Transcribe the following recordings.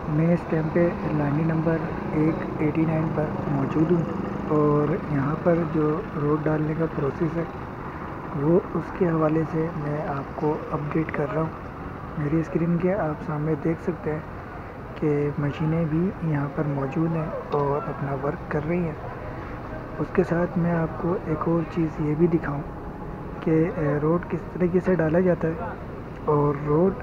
मैं इस टाइम पे लाइनी नंबर 189 पर मौजूद हूँ और यहाँ पर जो रोड डालने का प्रोसेस है वो उसके हवाले से मैं आपको अपडेट कर रहा हूँ। मेरी स्क्रीन के आप सामने देख सकते हैं कि मशीनें भी यहाँ पर मौजूद हैं और अपना वर्क कर रही हैं। उसके साथ मैं आपको एक और चीज़ ये भी दिखाऊं कि रोड किस तरीके से डाला जाता है और रोड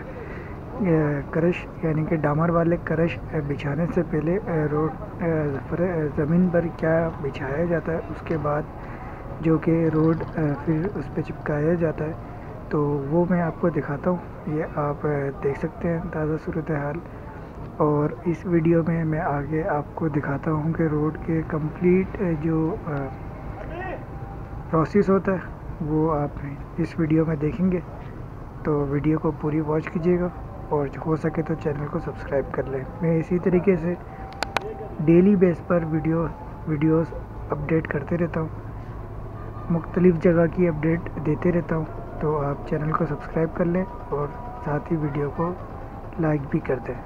क्रश यानी कि डामर वाले क्रश बिछाने से पहले रोड ज़मीन पर क्या बिछाया जाता है, उसके बाद जो कि रोड फिर उस पर चिपकाया जाता है, तो वो मैं आपको दिखाता हूँ। ये आप देख सकते हैं ताज़ा सूरत हाल। और इस वीडियो में मैं आगे आपको दिखाता हूँ कि रोड के कंप्लीट जो प्रोसेस होता है वो आप इस वीडियो में देखेंगे। तो वीडियो को पूरी वॉच कीजिएगा और हो सके तो चैनल को सब्सक्राइब कर लें। मैं इसी तरीके से डेली बेस पर वीडियोस अपडेट करते रहता हूँ, मुख्तलिफ़ जगह की अपडेट देते रहता हूँ। तो आप चैनल को सब्सक्राइब कर लें और साथ ही वीडियो को लाइक भी कर दें।